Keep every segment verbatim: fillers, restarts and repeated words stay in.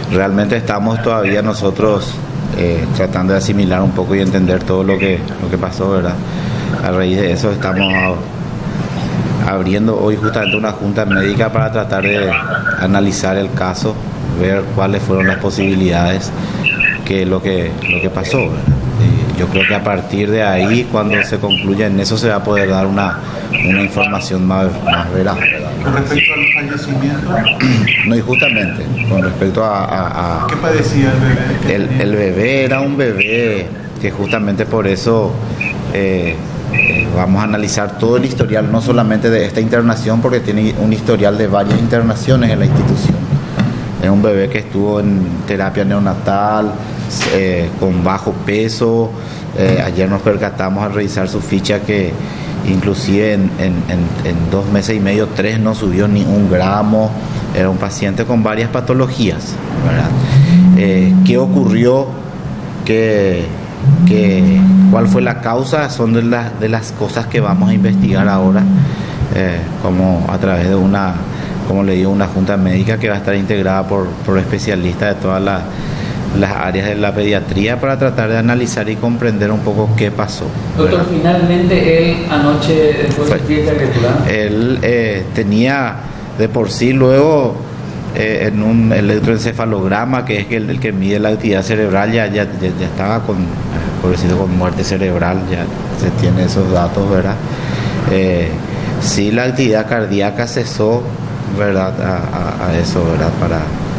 realmente estamos todavía nosotros eh, tratando de asimilar un poco y entender todo lo que, lo que pasó, ¿verdad? A raíz de eso estamos abriendo hoy justamente una junta médica para tratar de analizar el caso, ver cuáles fueron las posibilidades, que lo que lo que pasó, ¿verdad? Yo creo que a partir de ahí, cuando se concluya en eso, se va a poder dar una, una información más, más veraz. Con respecto al fallecimiento. No, y justamente, con respecto a... a, a ¿Qué padecía el bebé? El, el bebé era un bebé que justamente por eso eh, eh, vamos a analizar todo el historial, no solamente de esta internación, porque tiene un historial de varias internaciones en la institución. Es un bebé que estuvo en terapia neonatal, eh, con bajo peso. Eh, ayer nos percatamos al revisar su ficha que inclusive en, en, en, en dos meses y medio, tres, no subió ni un gramo. Era un paciente con varias patologías, ¿verdad? Eh, ¿Qué ocurrió? ¿Qué, qué, ¿Cuál fue la causa? Son de, la, de las cosas que vamos a investigar ahora, eh, como a través de una, como le digo, una junta médica que va a estar integrada por, por especialistas de todas las, las áreas de la pediatría para tratar de analizar y comprender un poco qué pasó. Doctor, finalmente él anoche, después de fiesta agrícola, él eh, tenía de por sí luego eh, en un electroencefalograma, que es el, el que mide la actividad cerebral, ya, ya, ya, ya estaba con, por decirlo, con muerte cerebral, ya se tiene esos datos, ¿verdad? Eh, sí, la actividad cardíaca cesó, ¿verdad? A, a, a eso, ¿verdad? Para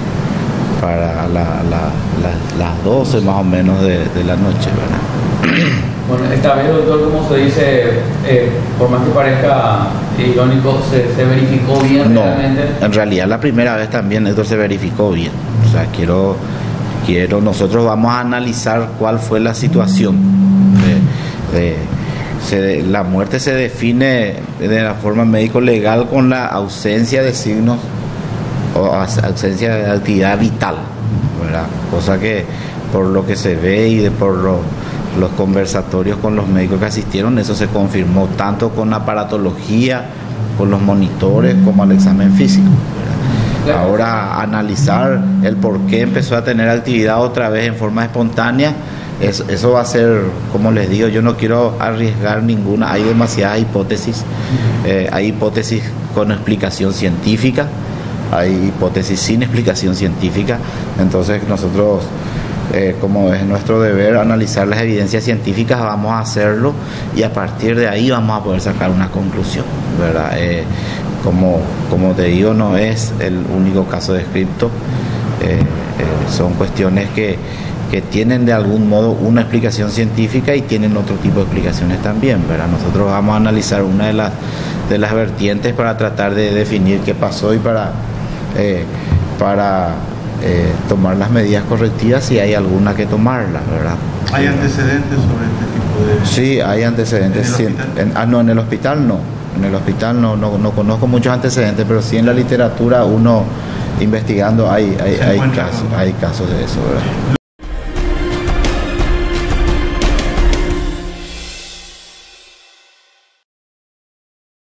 para la, la, la, las doce más o menos de, de la noche, ¿verdad? Bueno, esta vez, doctor, como se dice, eh, por más que parezca irónico, se, se verificó bien. No, realmente. En realidad la primera vez también esto se verificó bien. O sea, quiero, quiero, nosotros vamos a analizar cuál fue la situación. De, de, se, la muerte se define de la forma médico-legal con la ausencia de signos o ausencia de actividad vital, ¿verdad? Cosa que por lo que se ve y de por lo, los conversatorios con los médicos que asistieron, eso se confirmó tanto con la aparatología, con los monitores, como al examen físico, ¿verdad? Ahora analizar el por qué empezó a tener actividad otra vez en forma espontánea, eso, eso va a ser, como les digo, yo no quiero arriesgar ninguna, hay demasiadas hipótesis, eh, hay hipótesis con explicación científica, hay hipótesis sin explicación científica. Entonces nosotros, eh, como es nuestro deber analizar las evidencias científicas, vamos a hacerlo y a partir de ahí vamos a poder sacar una conclusión, ¿verdad? Eh, como, como te digo, no es el único caso descrito, eh, eh, son cuestiones que, que tienen de algún modo una explicación científica y tienen otro tipo de explicaciones también, ¿verdad? Nosotros vamos a analizar una de las, de las vertientes para tratar de definir qué pasó y para Eh, para eh, tomar las medidas correctivas si hay alguna que tomarlas, ¿verdad? ¿Hay antecedentes sobre este tipo de...? Sí, hay antecedentes. ¿En el sí, hospital? en, ah, no, en el hospital no. En el hospital no, no, no conozco muchos antecedentes, pero sí en la literatura uno investigando hay, hay, hay casos, hay casos de eso, ¿verdad?